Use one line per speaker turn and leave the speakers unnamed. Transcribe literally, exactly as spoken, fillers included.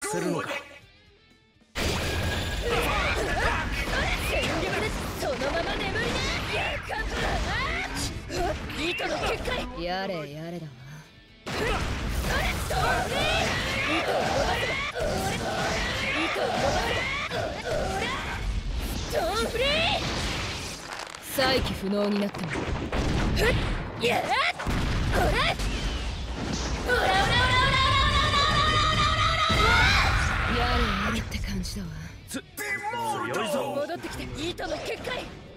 するのか。
全力でそのまま眠りな。やかった糸の結界。やれやれだわ。糸を戻せ。糸を戻せ。ストーンフリー。再起不能になっても。いやっこれ。オラオラオラオラオラオラオラオラオラオラ。やれやれって感じだわ。
強いぞ。
戻ってきて糸の結界。